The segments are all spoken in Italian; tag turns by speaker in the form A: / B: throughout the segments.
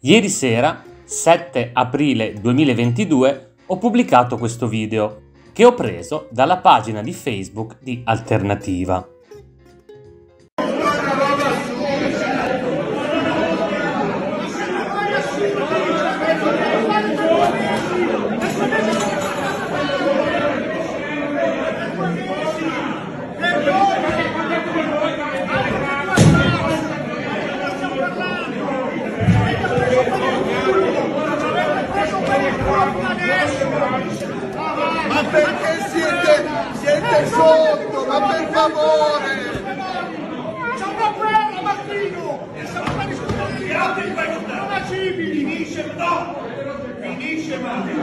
A: Ieri sera, 7 aprile 2022, ho pubblicato questo video che ho preso dalla pagina di Facebook di Alternativa.
B: Ma perché siete sotto? Ma per favore!
C: C'è una guerra, Martino! E siamo qua discutendo non agibili! Finisce, no! Finisce,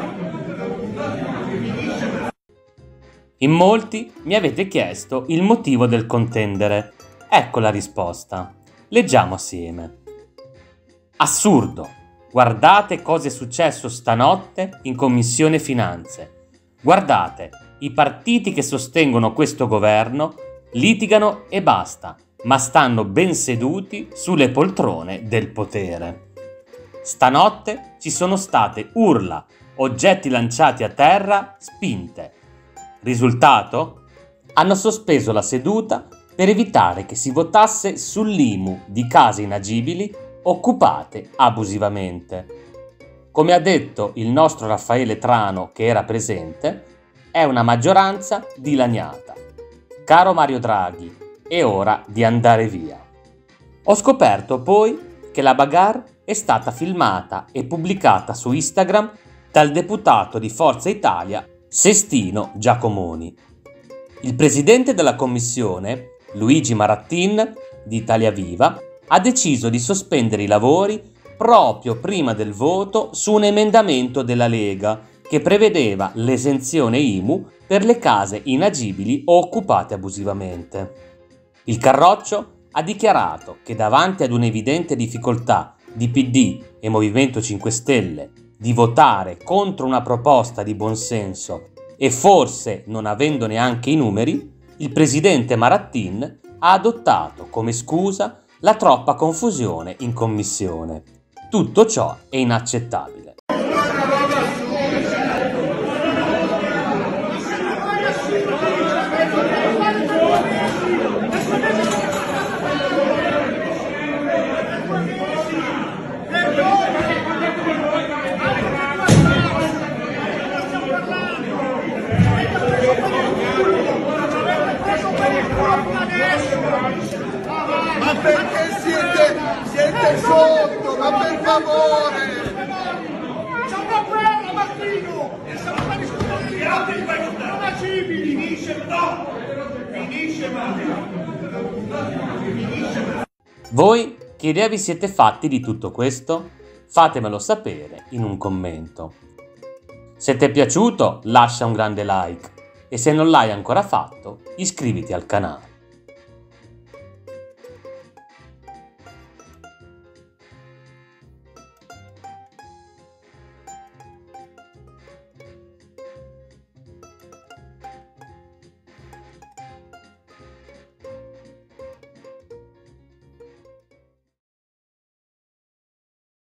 A: In molti mi avete chiesto il motivo del contendere. Ecco la risposta. Leggiamo assieme. Assurdo! Guardate cosa è successo stanotte in Commissione Finanze. Guardate, i partiti che sostengono questo governo litigano e basta, ma stanno ben seduti sulle poltrone del potere. Stanotte ci sono state urla, oggetti lanciati a terra, spinte. Risultato? Hanno sospeso la seduta per evitare che si votasse sull'IMU di case inagibili occupate abusivamente. Come ha detto il nostro Raffaele Trano, che era presente, è una maggioranza dilaniata. Caro Mario Draghi, è ora di andare via. Ho scoperto poi che la bagarre è stata filmata e pubblicata su Instagram dal deputato di Forza Italia Sestino Giacomoni. Il presidente della commissione, Luigi Marattin, di Italia Viva, ha deciso di sospendere i lavori proprio prima del voto su un emendamento della Lega che prevedeva l'esenzione IMU per le case inagibili o occupate abusivamente. Il Carroccio ha dichiarato che davanti ad un'evidente difficoltà di PD e Movimento 5 Stelle di votare contro una proposta di buonsenso e forse non avendo neanche i numeri, il presidente Marattin ha adottato come scusa la troppa confusione in commissione. Tutto ciò è inaccettabile.
B: Ma perché siete sotto? Ma per favore!
C: c'è una guerra, Martino! E siamo qua discutendo non agibili! Finisce, no! Finisce,
A: Voi che idea vi siete fatti di tutto questo? Fatemelo sapere in un commento. Se ti è piaciuto lascia un grande like e se non l'hai ancora fatto iscriviti al canale.